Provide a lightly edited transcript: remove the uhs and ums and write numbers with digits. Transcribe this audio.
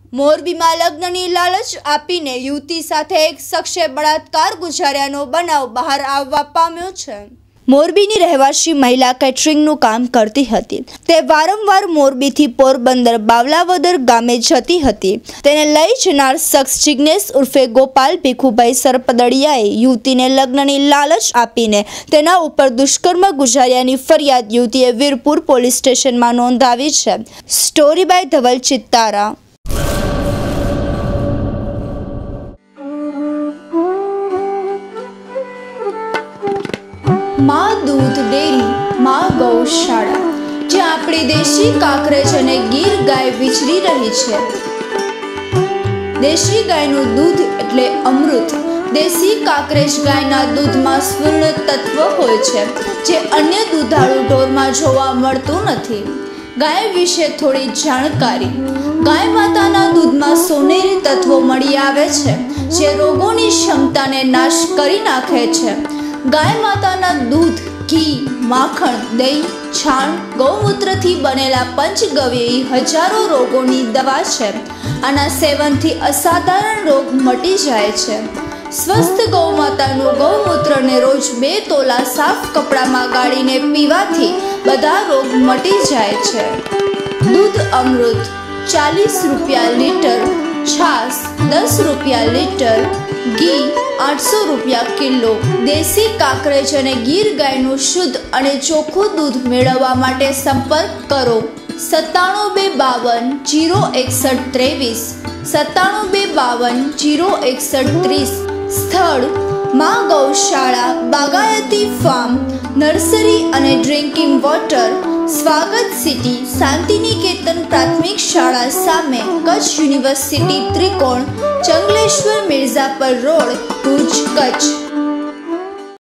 મોરબીમાં લગ્નની લાલચ આપીને યુવતી સાથે એક શખ્સે બળાત્કાર ગુજાર્યાનો બનાવ બહાર આવવા પામ્યો છે। મોરબીની રહેવાસી મહિલા કેટરિંગનું કામ કરતી હતી। તે વારંવાર મોરબીથી પોરબંદર બાવલાવદર ગામે જતી હતી। તેને લઈ જનાર શખ્સ જિગ્નેશ ઉર્ફે ગોપાલ ભીખુભાઈ સરપદડિયાએ યુવતીને લગ્નની લાલચ આપીને તેના ઉપર દુષ્કર્મ ગુજાર્યાની ફરિયાદ યુવતીએ વીરપુર પોલીસ સ્ટેશનમાં નોંધાવી છે। Story by Dhaval Chittara. Maa Dudh dairy माँ गौशाला जे आपणी देशी काकरेज अने गीर गाय विचरी रही है। देशी गायनु दूध एटले अमृत। देशी काकरेज गायना दूधमां स्वर्ण तत्व होय छे जे अन्य दूधाळु ढोरमां जोवा मळतुं नथी। गाय विषे थोड़ी जाणकारी। गाय माताना दूधमां सोनेरी तत्वो मळी आवे छे जे रोगोनी क्षमताने नाश करी नाखे छे। गाय माताना दूध, घी, माखण, दही, छाण, गौमूत्र थी बनेला पंचगव्य हजारों रोगोनी दवा छे। आना सेवनथी असाधारण रोग मटी जाय छे। स्वस्थ गौ मातानु गौमूत्र ने रोज 2 तोला साफ कपड़ामां गाळीने पीवाथी बधा रोग मटी जाय छे। दूध अमृत 40 रुपया लीटर, छास 10 रुपया लीटर, घी 800 रुपया किलो। देशी काकरेज अने गीर गायनु शुद्ध अने चोखुं दूध मेळववा माटे संपर्क करो 9752 061 23 9752 061 30। स्थळ माँ गौशाला बागायती फार्म नर्सरी अने drinking water Swagat city Shantiniketan प्राथमिक शाळा सामे कच्छ यूनिवर्सिटी त्रिकोण चंगलेश्वर मिर्जापर रोड भुज कच्छ।